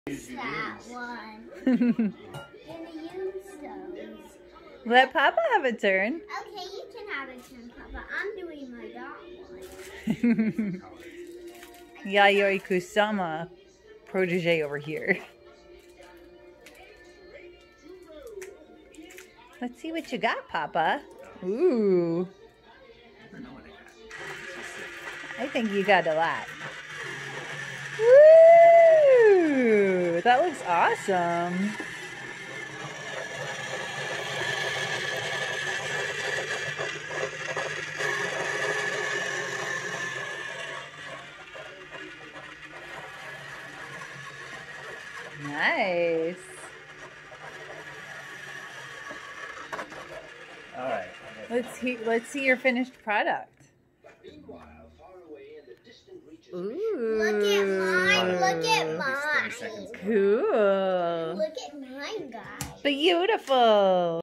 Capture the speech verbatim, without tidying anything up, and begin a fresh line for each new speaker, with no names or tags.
That one. Gonna use those.
Let Papa have a turn.
Okay, you can have a turn, Papa. I'm doing my dog one.
Yayoi Kusama protege over here. Let's see what you got, Papa. Ooh. I think you got a lot. Woo! That looks awesome. Nice.
All right.
Let's see. Let's see your finished product. Ooh.
Look at mine. Look at mine.
Cool.
Look at mine, guys.
Beautiful.